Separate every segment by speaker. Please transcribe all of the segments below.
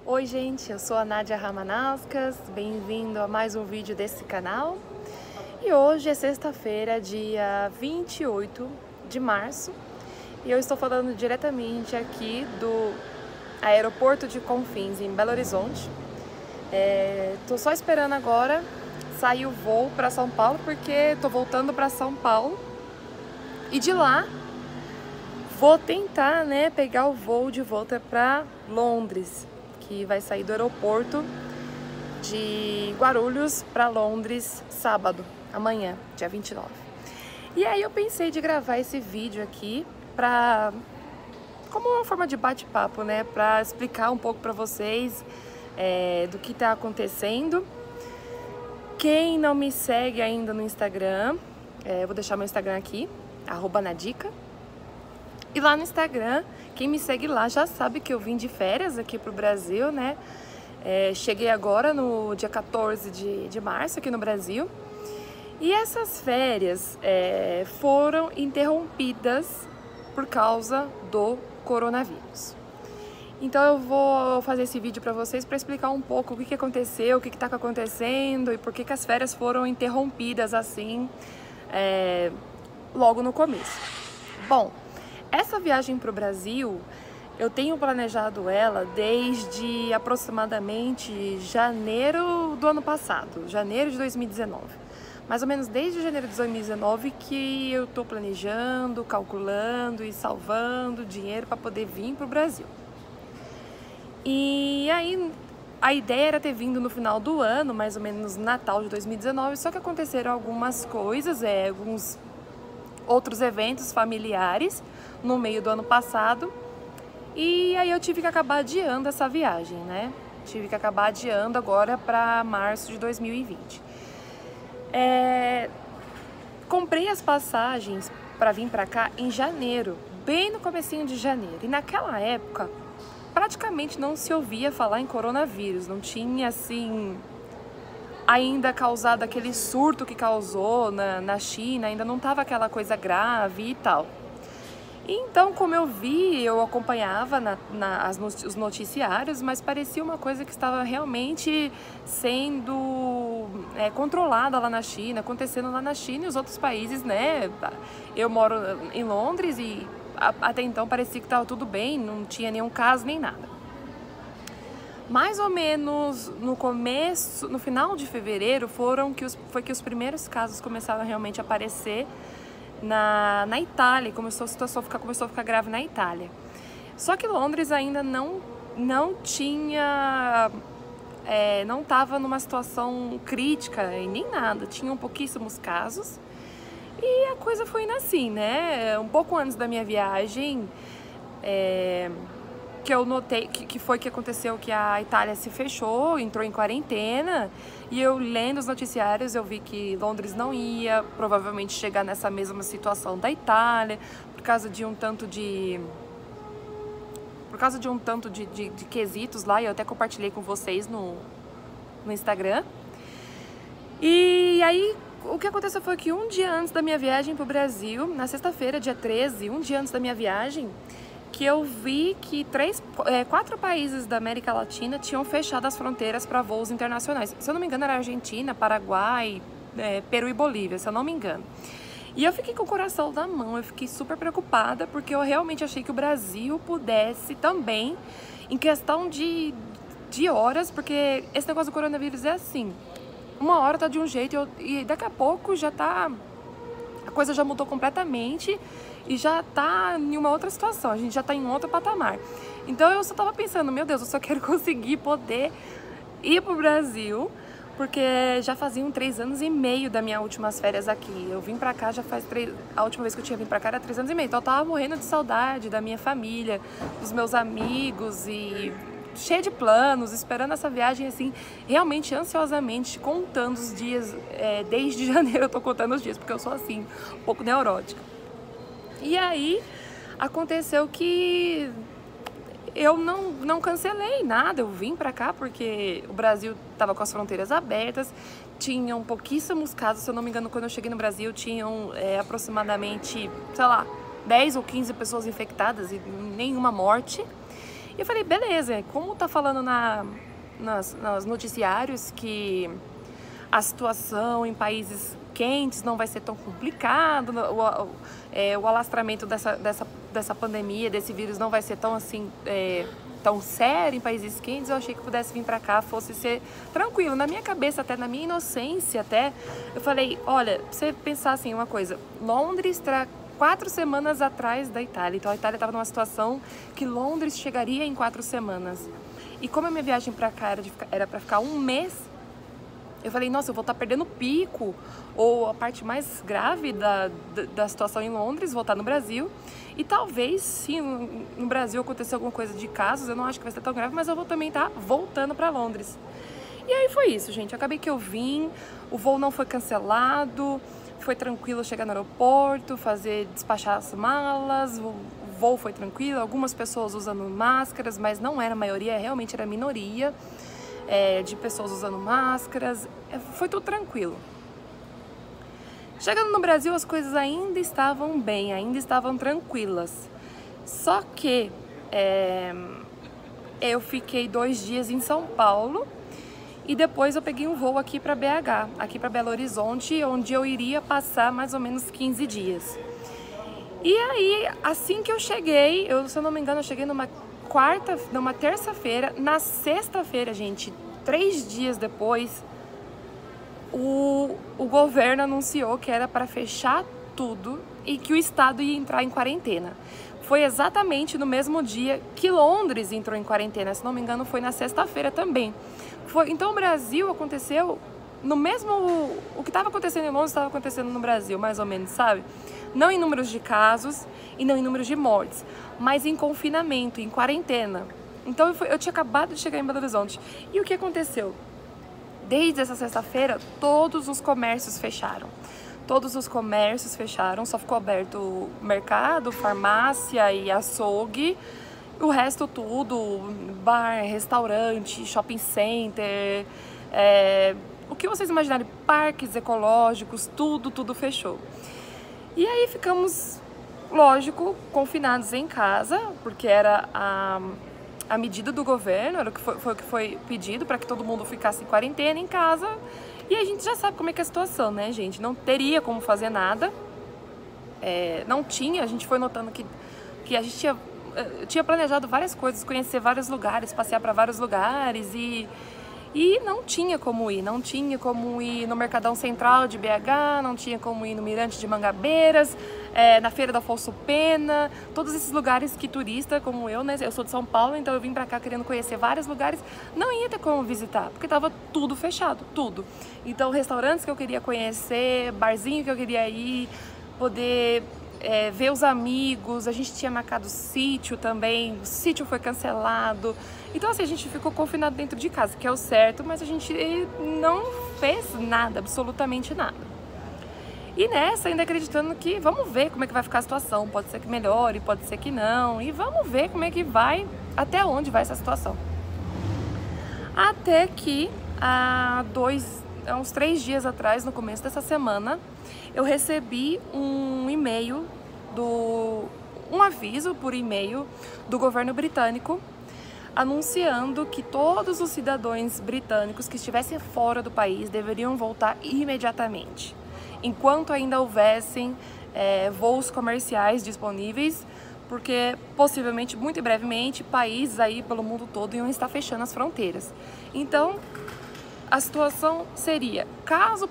Speaker 1: Oi gente, eu sou a Nádia Ramanauskas, bem-vindo a mais um vídeo desse canal. E hoje é sexta-feira, dia 28 de março, e eu estou falando diretamente aqui do aeroporto de Confins, em Belo Horizonte. Tô só esperando agora sair o voo para São Paulo, porque tô voltando para São Paulo, e de lá vou tentar, pegar o voo de volta para Londres, que vai sair do aeroporto de Guarulhos para Londres sábado, amanhã, dia 29. E aí eu pensei de gravar esse vídeo aqui como uma forma de bate-papo, para explicar um pouco para vocês do que está acontecendo. Quem não me segue ainda no Instagram, eu vou deixar meu Instagram aqui, @nadica. E lá no Instagram, quem me segue lá já sabe que eu vim de férias aqui pro Brasil, cheguei agora no dia 14 de março aqui no Brasil. E essas férias foram interrompidas por causa do coronavírus. Então eu vou fazer esse vídeo para vocês para explicar um pouco o que aconteceu, o que está acontecendo e por que as férias foram interrompidas assim logo no começo. Bom, essa viagem para o Brasil, eu tenho planejado ela desde aproximadamente janeiro do ano passado, janeiro de 2019. Mais ou menos desde janeiro de 2019 que eu estou planejando, calculando e salvando dinheiro para poder vir para o Brasil. E aí a ideia era ter vindo no final do ano, mais ou menos no Natal de 2019, só que aconteceram algumas coisas, alguns outros eventos familiares no meio do ano passado, e aí eu tive que acabar adiando essa viagem, Tive que acabar adiando agora para março de 2020. Comprei as passagens para vir para cá em janeiro, bem no comecinho de janeiro, e naquela época praticamente não se ouvia falar em coronavírus, não tinha assim ainda causado aquele surto que causou na China, ainda não estava aquela coisa grave e tal. Então, como eu acompanhava os noticiários, mas parecia uma coisa que estava realmente sendo controlada lá na China, acontecendo lá na China e os outros países, Eu moro em Londres e até então parecia que estava tudo bem, não tinha nenhum caso nem nada. Mais ou menos no final de fevereiro foi que os primeiros casos começaram a realmente aparecer na Itália, começou a ficar grave na Itália. Só que Londres ainda não tinha, não estava numa situação crítica e nem nada, tinham pouquíssimos casos e a coisa foi indo assim, Um pouco antes da minha viagem, que eu notei que aconteceu que a Itália se fechou, entrou em quarentena, e eu lendo os noticiários eu vi que Londres não ia provavelmente chegar nessa mesma situação da Itália por causa de um tanto de quesitos lá, e eu até compartilhei com vocês no Instagram. E aí o que aconteceu foi que um dia antes da minha viagem para o Brasil, na sexta-feira, dia 13, um dia antes da minha viagem, que eu vi que 4 países da América Latina tinham fechado as fronteiras para voos internacionais. Se eu não me engano, era Argentina, Paraguai, Peru e Bolívia, se eu não me engano. E eu fiquei com o coração na mão, eu fiquei super preocupada, porque eu realmente achei que o Brasil pudesse também, em questão de horas, porque esse negócio do coronavírus é assim, uma hora tá de um jeito e daqui a pouco a coisa já mudou completamente e já tá em uma outra situação, a gente já tá em outro patamar. Então eu só tava pensando, meu Deus, eu só quero conseguir poder ir pro Brasil, porque já faziam 3 anos e meio das minhas últimas férias aqui. Eu vim pra cá a última vez que eu tinha vindo pra cá era 3 anos e meio, então eu tava morrendo de saudade da minha família, dos meus amigos e cheia de planos, esperando essa viagem assim, realmente ansiosamente, contando os dias, desde janeiro eu tô contando os dias, porque eu sou assim, um pouco neurótica. E aí aconteceu que eu não cancelei nada, eu vim pra cá porque o Brasil tava com as fronteiras abertas, tinham pouquíssimos casos, se eu não me engano, quando eu cheguei no Brasil tinham aproximadamente, sei lá, 10 ou 15 pessoas infectadas e nenhuma morte. E eu falei, beleza, como tá falando nos noticiários que a situação em países quentes não vai ser tão complicado, o alastramento dessa pandemia, desse vírus não vai ser tão assim, tão sério em países quentes, eu achei que pudesse vir pra cá, fosse ser tranquilo. Na minha cabeça, até na minha inocência, até, eu falei, olha, pra você pensar assim, uma coisa, Londres está 4 semanas atrás da Itália, então a Itália estava numa situação que Londres chegaria em 4 semanas. E como a minha viagem pra cá era pra ficar um mês, eu falei, nossa, eu vou estar perdendo o pico, ou a parte mais grave da situação em Londres, voltar no Brasil. E talvez, se no Brasil acontecer alguma coisa de casos, eu não acho que vai ser tão grave, mas eu vou também estar voltando para Londres. E aí foi isso, gente. Acabei que eu vim, o voo não foi cancelado, foi tranquilo chegar no aeroporto, despachar as malas, o voo foi tranquilo, algumas pessoas usando máscaras, mas não era a maioria, realmente era a minoria. De pessoas usando máscaras, foi tudo tranquilo. Chegando no Brasil, as coisas ainda estavam bem, ainda estavam tranquilas. Só que eu fiquei 2 dias em São Paulo e depois eu peguei um voo aqui para BH, aqui para Belo Horizonte, onde eu iria passar mais ou menos 15 dias. E aí, assim que eu cheguei, se eu não me engano, eu cheguei numa terça-feira, na sexta-feira, gente, 3 dias depois, o governo anunciou que era para fechar tudo e que o estado ia entrar em quarentena. Foi exatamente no mesmo dia que Londres entrou em quarentena, se não me engano foi na sexta-feira também. Então o Brasil aconteceu no mesmo... O que estava acontecendo em Londres estava acontecendo no Brasil, mais ou menos, sabe? Não em números de casos e não em números de mortes, mas em confinamento, em quarentena. Então eu tinha acabado de chegar em Belo Horizonte. E o que aconteceu? Desde essa sexta-feira, todos os comércios fecharam. Todos os comércios fecharam, só ficou aberto mercado, farmácia e açougue. O resto tudo, bar, restaurante, shopping center, o que vocês imaginarem, parques ecológicos, tudo fechou. E aí ficamos, lógico, confinados em casa, porque era a medida do governo, era foi o que foi pedido para que todo mundo ficasse em quarentena em casa. E a gente já sabe como é que é a situação, né, gente? Não teria como fazer nada, não tinha, a gente foi notando que a gente tinha planejado várias coisas, conhecer vários lugares, passear para vários lugares e não tinha como ir, não tinha como ir no Mercadão Central de BH, não tinha como ir no Mirante de Mangabeiras, na Feira da Afonso Pena, todos esses lugares que turista como eu, né, eu sou de São Paulo, então eu vim pra cá querendo conhecer vários lugares, não ia ter como visitar, porque tava tudo fechado, tudo. Então restaurantes que eu queria conhecer, barzinho que eu queria ir, poder ver os amigos, a gente tinha marcado sítio também, o sítio foi cancelado. Então assim, a gente ficou confinado dentro de casa, que é o certo, mas a gente não fez nada, absolutamente nada. E nessa, ainda acreditando que vamos ver como é que vai ficar a situação, pode ser que melhore, pode ser que não, e vamos ver como é que vai, até onde vai essa situação. Até que há uns 3 dias atrás, no começo dessa semana, eu recebi um e-mail, um aviso por e-mail do governo britânico, anunciando que todos os cidadãos britânicos que estivessem fora do país deveriam voltar imediatamente, enquanto ainda houvessem voos comerciais disponíveis, porque possivelmente, muito brevemente, países aí pelo mundo todo iam estar fechando as fronteiras. Então, a situação seria, caso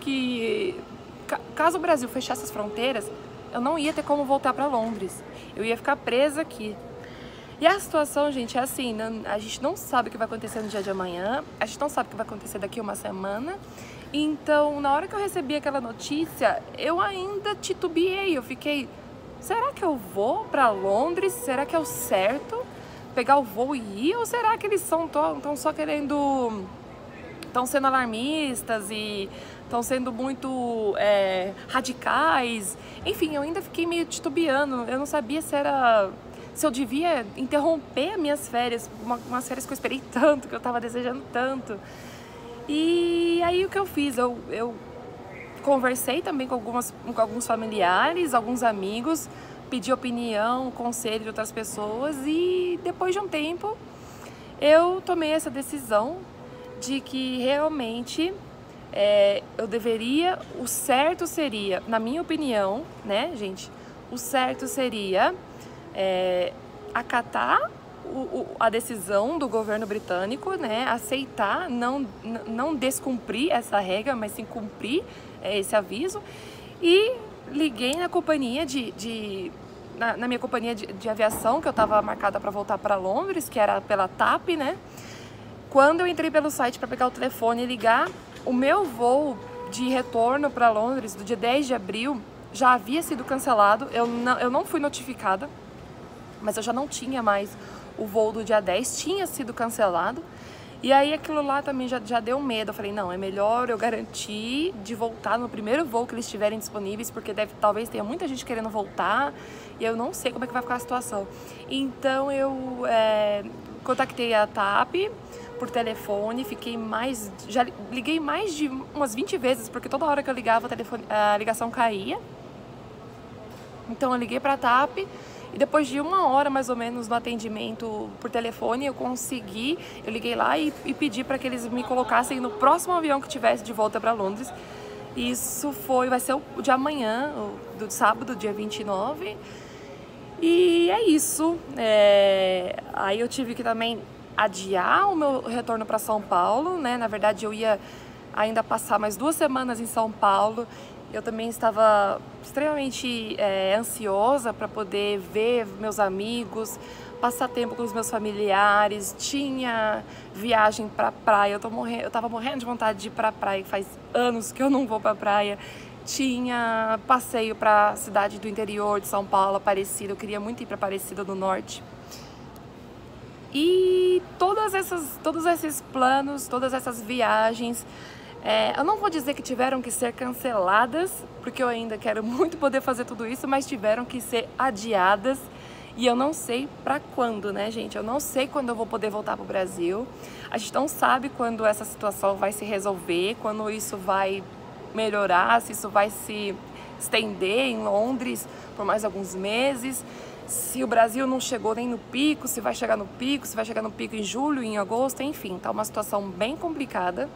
Speaker 1: o Brasil fechasse as fronteiras, eu não ia ter como voltar para Londres, eu ia ficar presa aqui. E a situação, gente, é assim, a gente não sabe o que vai acontecer no dia de amanhã, a gente não sabe o que vai acontecer daqui a uma semana. Então, na hora que eu recebi aquela notícia, eu ainda titubeei, eu fiquei, será que eu vou para Londres? Será que é o certo pegar o voo e ir? Ou será que eles estão só querendo, estão sendo alarmistas e estão sendo muito radicais? Enfim, eu ainda fiquei meio titubeando, eu não sabia se eu devia interromper as minhas férias, umas férias que eu esperei tanto, que eu estava desejando tanto. E aí o que eu fiz? Eu conversei também com alguns familiares, alguns amigos, pedir opinião, conselho de outras pessoas, e depois de um tempo eu tomei essa decisão de que realmente eu deveria, o certo seria, na minha opinião, né, gente, o certo seria acatar a decisão do governo britânico, né, aceitar, não descumprir essa regra, mas sim cumprir esse aviso. E liguei na companhia na minha companhia de aviação, que eu estava marcada para voltar para Londres, que era pela TAP, né? Quando eu entrei pelo site para pegar o telefone e ligar, o meu voo de retorno para Londres, do dia 10 de abril, já havia sido cancelado. Eu não fui notificada, mas eu já não tinha mais o voo do dia 10, tinha sido cancelado. E aí aquilo lá também já deu medo. Eu falei, não, é melhor eu garantir de voltar no primeiro voo que eles estiverem disponíveis, porque talvez tenha muita gente querendo voltar e eu não sei como é que vai ficar a situação. Então eu contactei a TAP por telefone, já liguei mais de umas 20 vezes, porque toda hora que eu ligava a ligação caía. Então eu liguei para a TAP. E depois de 1 hora, mais ou menos, no atendimento por telefone, eu liguei lá e pedi para que eles me colocassem no próximo avião que tivesse de volta para Londres. Isso vai ser o de amanhã, do sábado, dia 29. E é isso. Aí eu tive que também adiar o meu retorno para São Paulo, né? Na verdade, eu ia ainda passar mais 2 semanas em São Paulo. Eu também estava extremamente ansiosa para poder ver meus amigos, passar tempo com os meus familiares. Tinha viagem para praia, eu tava morrendo de vontade de ir para praia, faz anos que eu não vou para praia. Tinha passeio para a cidade do interior de São Paulo, Aparecida, eu queria muito ir para Aparecida do Norte. E todos esses planos, todas essas viagens, eu não vou dizer que tiveram que ser canceladas, porque eu ainda quero muito poder fazer tudo isso, mas tiveram que ser adiadas. E eu não sei pra quando, né, gente? Eu não sei quando eu vou poder voltar pro Brasil. A gente não sabe quando essa situação vai se resolver, quando isso vai melhorar, se isso vai se estender em Londres por mais alguns meses. Se o Brasil não chegou nem no pico, se vai chegar no pico, se vai chegar no pico em julho, em agosto, enfim. Tá uma situação bem complicada.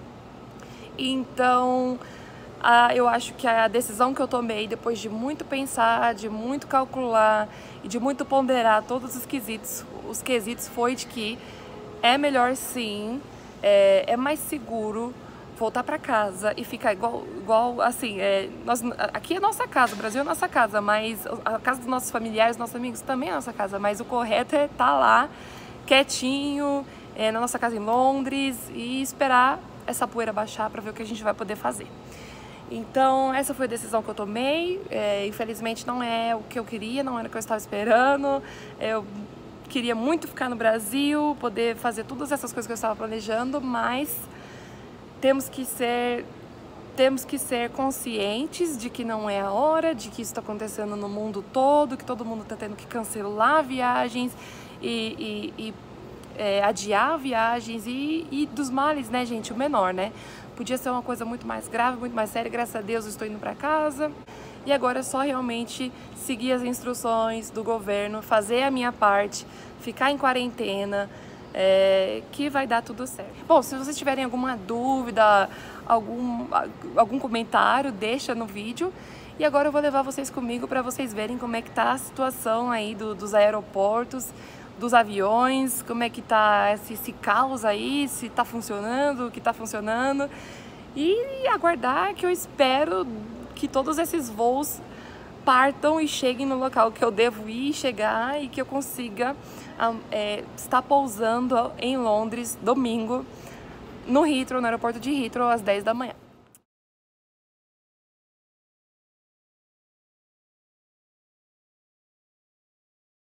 Speaker 1: Então, eu acho que a decisão que eu tomei, depois de muito pensar, de muito calcular e de muito ponderar todos os quesitos foi de que é melhor sim, é mais seguro voltar para casa e ficar igual assim, aqui é nossa casa, o Brasil é nossa casa, mas a casa dos nossos familiares, nossos amigos também é nossa casa, mas o correto é estar lá, quietinho, na nossa casa em Londres e esperar essa poeira baixar para ver o que a gente vai poder fazer. Então essa foi a decisão que eu tomei. Infelizmente não é o que eu queria, não era o que eu estava esperando. Eu queria muito ficar no Brasil, poder fazer todas essas coisas que eu estava planejando, mas temos que ser conscientes de que não é a hora, de que isso está acontecendo no mundo todo, que todo mundo está tendo que cancelar viagens e adiar viagens e dos males, né, gente, o menor, né? Podia ser uma coisa muito mais grave, muito mais séria. Graças a Deus eu estou indo para casa e agora é só realmente seguir as instruções do governo, fazer a minha parte, ficar em quarentena, que vai dar tudo certo. Bom, se vocês tiverem alguma dúvida, algum comentário, deixa no vídeo. E agora eu vou levar vocês comigo para vocês verem como é que tá a situação aí dos aeroportos, dos aviões, como é que tá esse caos aí, se tá funcionando, o que tá funcionando. E aguardar, que eu espero que todos esses voos partam e cheguem no local que eu devo ir, chegar, e que eu consiga estar pousando em Londres domingo, no Heathrow, no aeroporto de Heathrow, às 10 da manhã.